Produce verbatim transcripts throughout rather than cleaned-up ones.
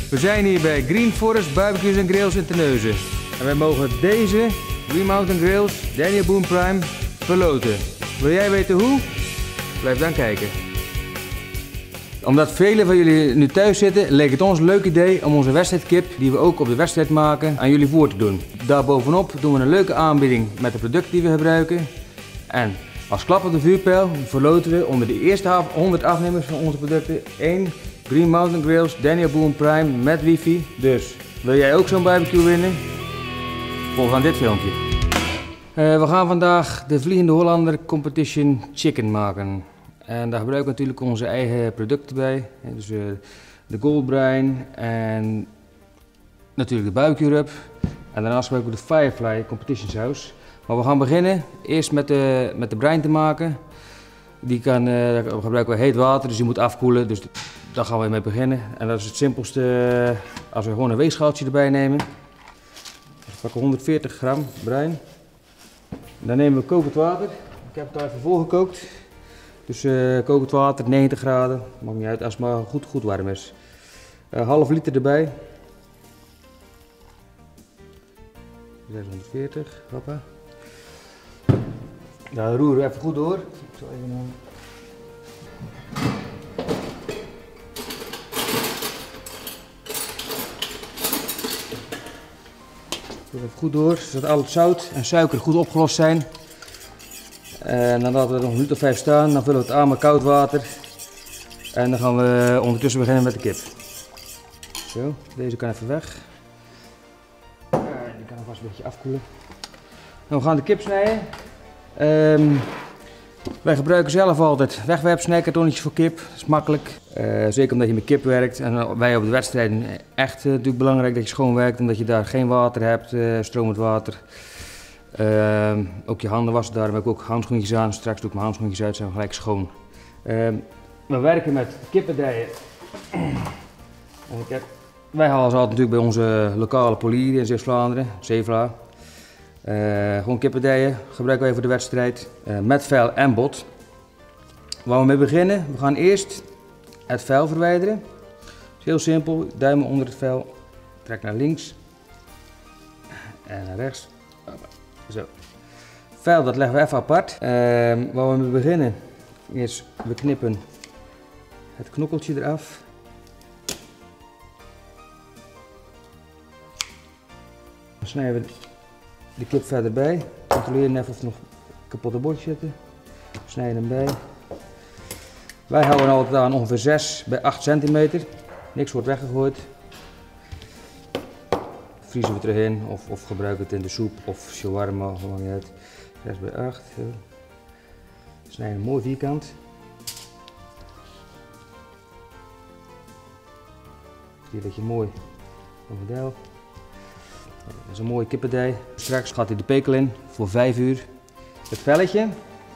We zijn hier bij Green Forest Barbecues en Grills in Terneuzen. En wij mogen deze Green Mountain Grills Daniel Boone Prime verloten. Wil jij weten hoe? Blijf dan kijken. Omdat velen van jullie nu thuis zitten, leek het ons een leuk idee om onze wedstrijdkip, die we ook op de wedstrijd maken, aan jullie voor te doen. Daarbovenop doen we een leuke aanbieding met de producten die we gebruiken. En als klap op de vuurpijl verloten we onder de eerste honderd afnemers van onze producten één Green Mountain Grills Daniel Boone Prime met wifi. Dus wil jij ook zo'n barbecue winnen? Volg aan dit filmpje. Uh, we gaan vandaag de Vliegende Hollander Competition Chicken maken. En daar gebruiken we natuurlijk onze eigen producten bij. Dus uh, de goldbrine en natuurlijk de barbecue rub. En daarnaast gebruiken we de Firefly Competition saus. Maar we gaan beginnen eerst met de, met de brine te maken. Die kan, uh, daar gebruiken we heet water, dus die moet afkoelen. Dus daar gaan we mee beginnen. En dat is het simpelste als we gewoon een weegschaaltje erbij nemen. We pakken honderdveertig gram brine. Dan nemen we kokend water. Ik heb het al even voorgekookt. Dus uh, kokend water, negentig graden. Maakt niet uit als het maar goed, goed warm is. Uh, half liter erbij. zeshonderdveertig, hoppa. Nou, dan roeren we even goed door. Ik zal even een... Even goed door, zodat al het zout en suiker goed opgelost zijn. En dan laten we er nog een minuut of vijf staan. Dan vullen we het aan met koud water. En dan gaan we ondertussen beginnen met de kip. Zo, deze kan even weg. Die kan alvast een beetje afkoelen. Nou, we gaan de kip snijden. Um, wij gebruiken zelf altijd wegwerpsnijkartonnetjes voor kip. Dat is makkelijk. Uh, zeker omdat je met kip werkt. En wij op de wedstrijden echt uh, natuurlijk belangrijk dat je schoon werkt. Omdat je daar geen water hebt, uh, stromend water. Uh, ook je handen wassen, daarom heb ik ook handschoentjes aan. Straks doe ik mijn handschoentjes uit, zijn we gelijk schoon. Uh, we werken met kippendijen. En ik heb, wij halen ze altijd natuurlijk bij onze lokale polier in Zeeuws-Vlaanderen, Zeevla. Uh, gewoon kippendijen gebruiken wij voor de wedstrijd. Uh, met vel en bot. Waar we mee beginnen, we gaan eerst het vel verwijderen. Het is heel simpel, duimen onder het vel, trek naar links en naar rechts. Zo. Vel, dat leggen we even apart. Uh, waar we mee beginnen is, we knippen het knokkeltje eraf. Dan snijden we de kip verder bij. Controleren even of er nog kapotte botjes zitten. Snijden hem bij. Wij houden altijd aan ongeveer zes bij acht centimeter. Niks wordt weggegooid. Vriezen we terug in of, of gebruiken het in de soep of shawarma, of maakt niet uit. zes bij acht. Zo. Snijden mooi vierkant. Zie je dat je mooi een model. Dat is een mooie kippendij. Straks gaat hij de pekel in voor vijf uur. Het velletje.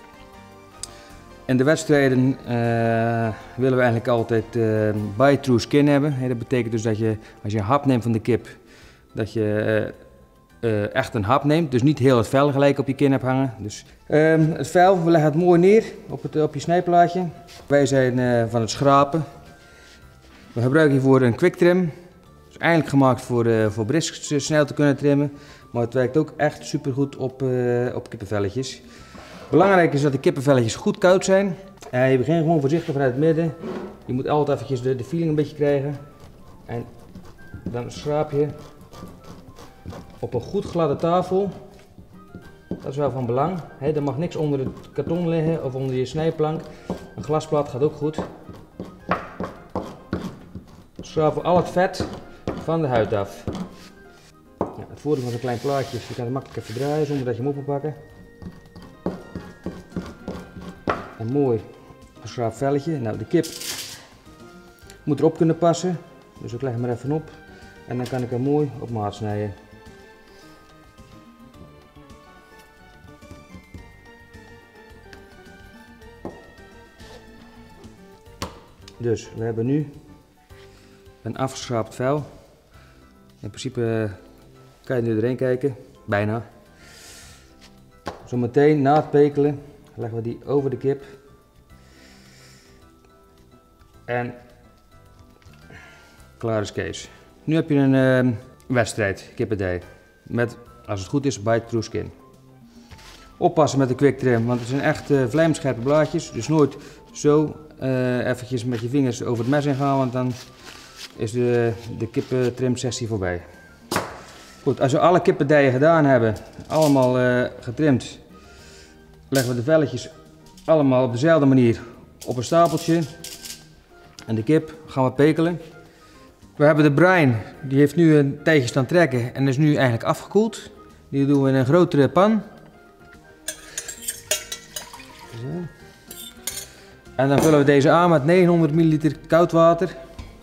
In de wedstrijden uh, willen we eigenlijk altijd uh, bite-through skin hebben. Hey, dat betekent dus dat je als je een hap neemt van de kip, dat je uh, uh, echt een hap neemt. Dus niet heel het vel gelijk op je kin hebt hangen. Dus, uh, het vel, we leggen het mooi neer op, het, op je snijplaatje. Wij zijn uh, van het schrapen. We gebruiken hiervoor een quick trim. Het is eigenlijk gemaakt voor, uh, voor brisks snel te kunnen trimmen. Maar het werkt ook echt super goed op, uh, op kippenvelletjes. Belangrijk is dat de kippenvelletjes goed koud zijn. Uh, je begint gewoon voorzichtig vanuit het midden. Je moet altijd eventjes de, de feeling een beetje krijgen. En dan schraap je op een goed gladde tafel. Dat is wel van belang. He, er mag niks onder het karton liggen of onder je snijplank. Een glasplaat gaat ook goed. Dan schrapen we al het vet van de huid af. Ja, het voordeel van zo'n klein plaatje is, je kan het makkelijk even draaien zonder dat je hem op moet pakken. Een mooi geschraapt velletje. Nou, de kip moet erop kunnen passen. Dus ik leg hem er even op. En dan kan ik hem mooi op maat snijden. Dus we hebben nu een afgeschraapt vel. In principe kan je nu erin kijken. Bijna. Zometeen na het pekelen leggen we die over de kip. En klaar is Kees. Nu heb je een uh, wedstrijd, kippendij. Met, als het goed is, bite-through skin. Oppassen met de quick trim, want het zijn echt uh, vlijmscherpe blaadjes. Dus nooit zo uh, eventjes met je vingers over het mes in gaan, want dan is de, de kippentrim sessie voorbij. Goed, als we alle kippendijen gedaan hebben, allemaal uh, getrimd, leggen we de velletjes allemaal op dezelfde manier op een stapeltje. En de kip gaan we pekelen. We hebben de bruin, die heeft nu een tijdje staan trekken en is nu eigenlijk afgekoeld. Die doen we in een grotere pan. Zo. En dan vullen we deze aan met negenhonderd milliliter koud water.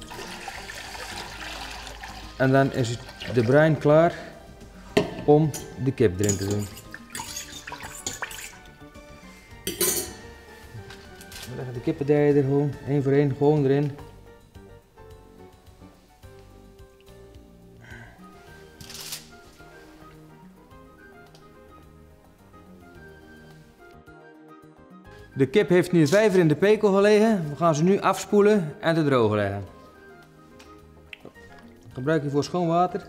En dan is de bruin klaar om de kip erin te doen. We leggen de kippendijen er gewoon één voor één gewoon erin. De kip heeft nu vijf uur in de pekel gelegen. We gaan ze nu afspoelen en te drogen leggen. Gebruik hiervoor schoon water.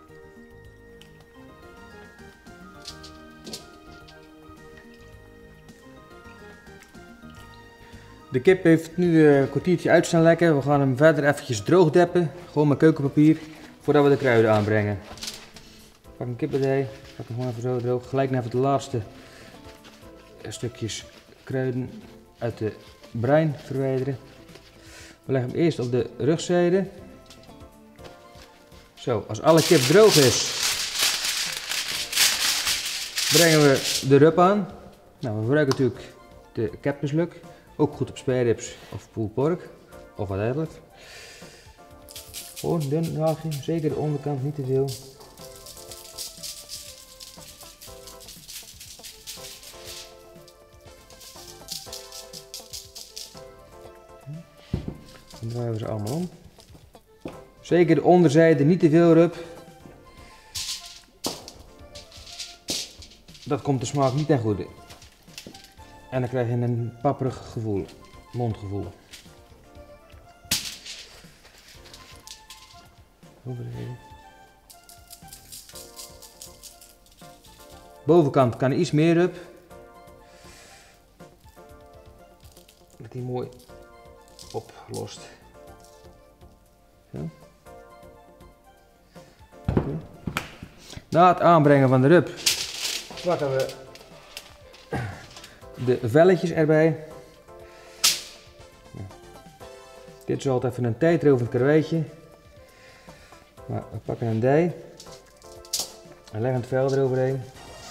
De kip heeft nu een kwartiertje uit staan lekken. We gaan hem verder eventjes droog deppen. Gewoon met keukenpapier. Voordat we de kruiden aanbrengen. Pak een kippendij. Pak hem gewoon even zo droog. Gelijk even de laatste stukjes kruiden uit de bruin verwijderen. We leggen hem eerst op de rugzijde. Zo, als alle kip droog is, brengen we de rub aan. Nou, we gebruiken natuurlijk de Captain's Luck. Ook goed op spare-ribs of pulled pork of wat eigenlijk. Gewoon dun laagje, zeker de onderkant, niet te veel. Dan draaien we ze allemaal om. Zeker de onderzijde, niet te veel rub. Dat komt de smaak niet ten goede. En dan krijg je een papperig gevoel, mondgevoel. Bovenkant kan iets meer rub. Dat die mooi oplost. Zo. Okay. Na het aanbrengen van de rub pakken we de velletjes erbij. Dit is altijd even een tijdrovend karweitje. Maar we pakken een dij en leggen het vel eroverheen.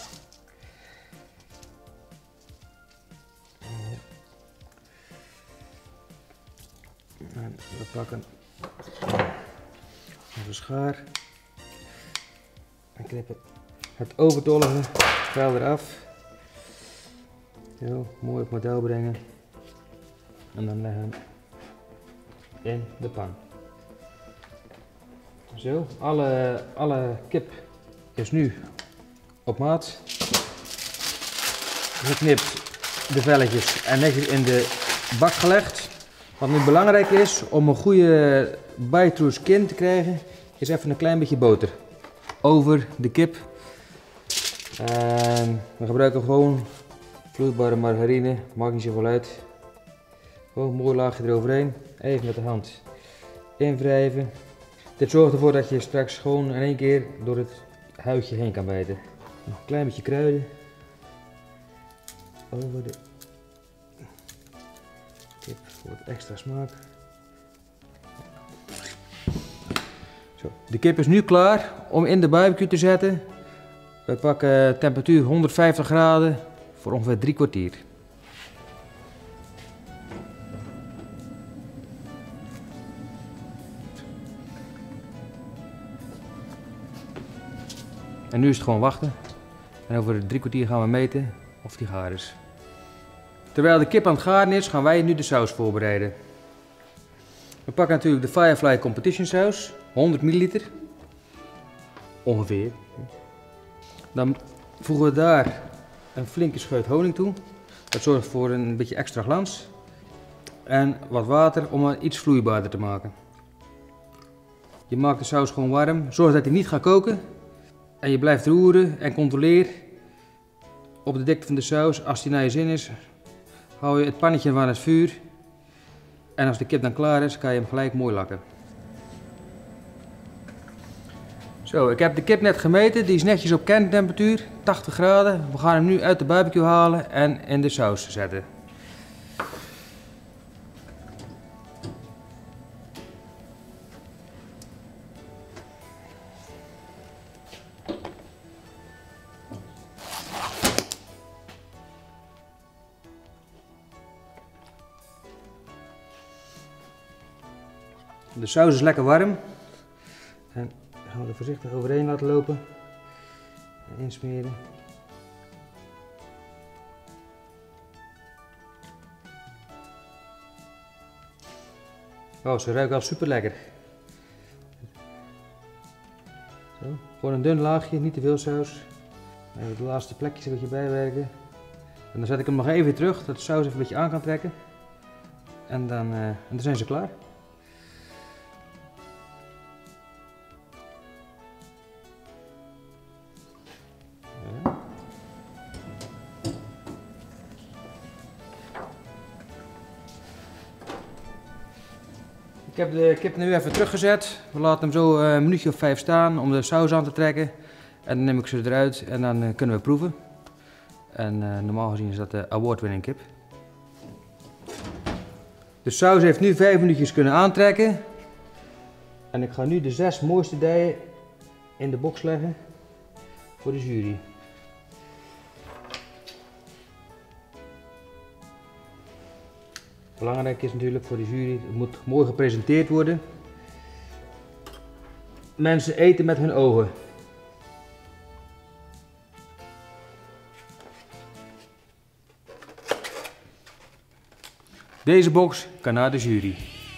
En we pakken onze schaar en knippen het overtollige vel eraf. Zo, mooi op model brengen en dan leggen we hem in de pan. Zo, alle, alle kip is nu op maat. Geknipt de velletjes en netjes in de bak gelegd. Wat nu belangrijk is om een goede bite-through skin te krijgen, is even een klein beetje boter over de kip. En we gebruiken gewoon vloeibare margarine, maakt niet zoveel uit. Gewoon een mooi laagje eroverheen, even met de hand invrijven. Dit zorgt ervoor dat je straks gewoon in één keer door het huidje heen kan bijten. Nog een klein beetje kruiden over de kip voor het extra smaak. Zo, de kip is nu klaar om in de barbecue te zetten. We pakken temperatuur honderdvijftig graden voor ongeveer drie kwartier. En nu is het gewoon wachten. En over drie kwartier gaan we meten of die gaar is. Terwijl de kip aan het garen is, gaan wij nu de saus voorbereiden. We pakken natuurlijk de Firefly Competition saus, honderd milliliter. Ongeveer. Dan voegen we daar een flinke scheut honing toe. Dat zorgt voor een beetje extra glans. En wat water om het iets vloeibaarder te maken. Je maakt de saus gewoon warm. Zorg dat hij niet gaat koken. En je blijft roeren en controleer op de dikte van de saus. Als die naar je zin is, hou je het pannetje aan het vuur. En als de kip dan klaar is, kan je hem gelijk mooi lakken. Zo, ik heb de kip net gemeten. Die is netjes op kerntemperatuur, tachtig graden. We gaan hem nu uit de barbecue halen en in de saus zetten. De saus is lekker warm. En gaan we er voorzichtig overheen laten lopen. En insmeren. Oh, ze ruikt al super lekker. Zo, gewoon een dun laagje, niet te veel saus. Even de laatste plekjes een beetje bijwerken. En dan zet ik hem nog even terug, dat de saus even een beetje aan kan trekken. En dan, uh, en dan zijn ze klaar. Ik heb de kip nu even teruggezet. We laten hem zo een minuutje of vijf staan om de saus aan te trekken. En dan neem ik ze eruit en dan uh, kunnen we proeven. En uh, normaal gezien is dat de award-winning kip. De saus heeft nu vijf minuutjes kunnen aantrekken. En ik ga nu de zes mooiste dijen in de box leggen voor de jury. Belangrijk is natuurlijk voor de jury, het moet mooi gepresenteerd worden. Mensen eten met hun ogen. Deze box kan naar de jury.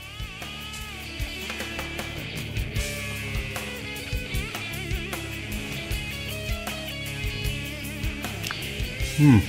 Hmm.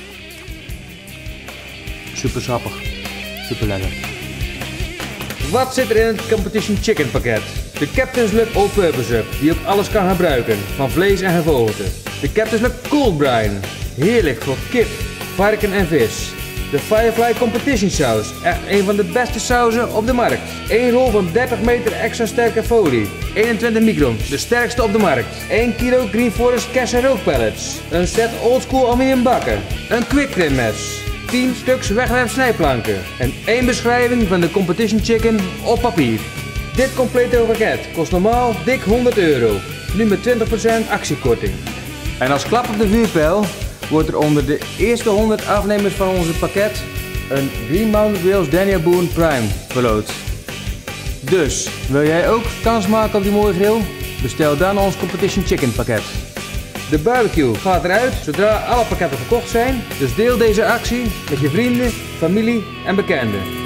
Super sappig. Super lekker. Wat zit er in het Competition Chicken pakket? De Captain's Luck All-Purpose Rub, die ook alles kan gebruiken, van vlees en gevogelte. De Captain's Luck Cold Brine, heerlijk voor kip, varken en vis. De Firefly Competition Saus, echt een van de beste sauzen op de markt. Eén rol van dertig meter extra sterke folie, eenentwintig micron, de sterkste op de markt. één kilo Green Forest Cash en Rook pellets, een set oldschool aluminium bakken, een quick trim mes. tien stuks wegwerp snijplanken en één beschrijving van de Competition Chicken op papier. Dit complete pakket kost normaal dik honderd euro, nu met twintig procent actiekorting. En als klap op de vuurpijl wordt er onder de eerste honderd afnemers van onze pakket een Green Mountain Grills Daniel Boone Prime verloot. Dus, wil jij ook kans maken op die mooie grill? Bestel dan ons Competition Chicken pakket. De barbecue gaat eruit zodra alle pakketten verkocht zijn, dus deel deze actie met je vrienden, familie en bekenden.